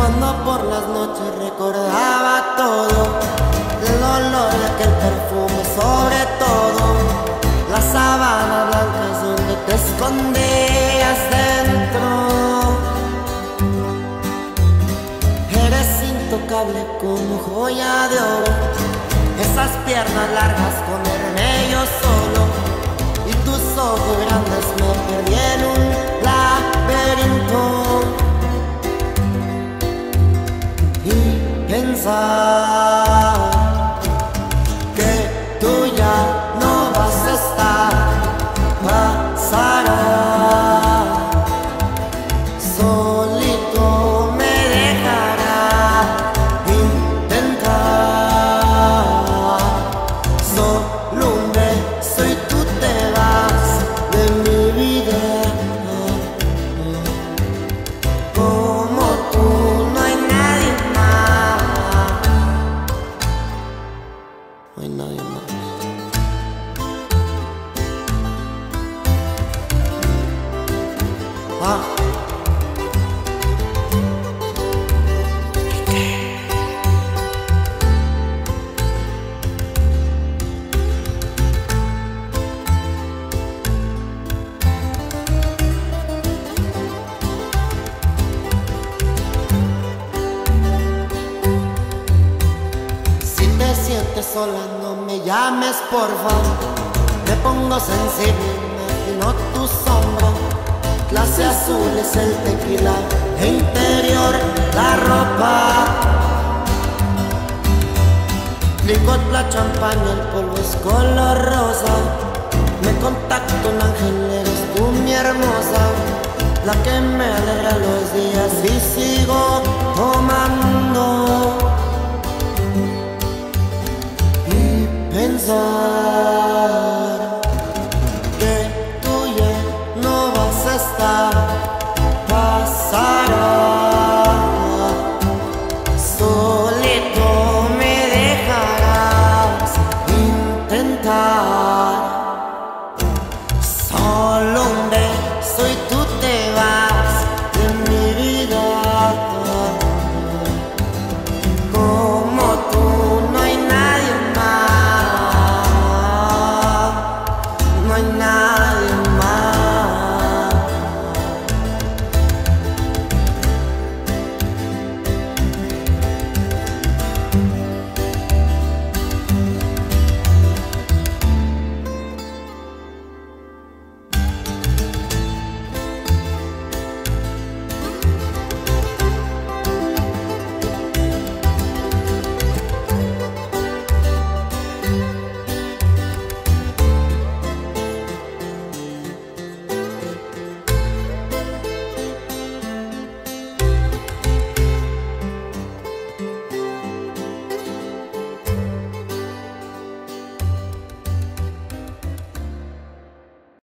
Cuando por las noches recordaba todo, el olor de aquel perfume, sobre todo las sábanas blancas donde te escondías dentro. Eres intocable como joya de oro, esas piernas largas comerme yo solo, y tus ojos grandes me perdí en un laberinto. Y pensar que tú ya no vas a estar, pasará. Solito me dejará intentar. Solo un beso y tú te vas de mi vida. Como tú no hay nadie más. No hay nadie más. Si te sientes sola, no me llames, porfa. Me pongo sensible, imagino tu sombra. Clase azul es el tequila, e interior la ropa. Licor, la champaña, el polvo es color rosa. Me contacto un ángel, eres tú mi hermosa, la que me alegra los días y sigo tomando. Y pensar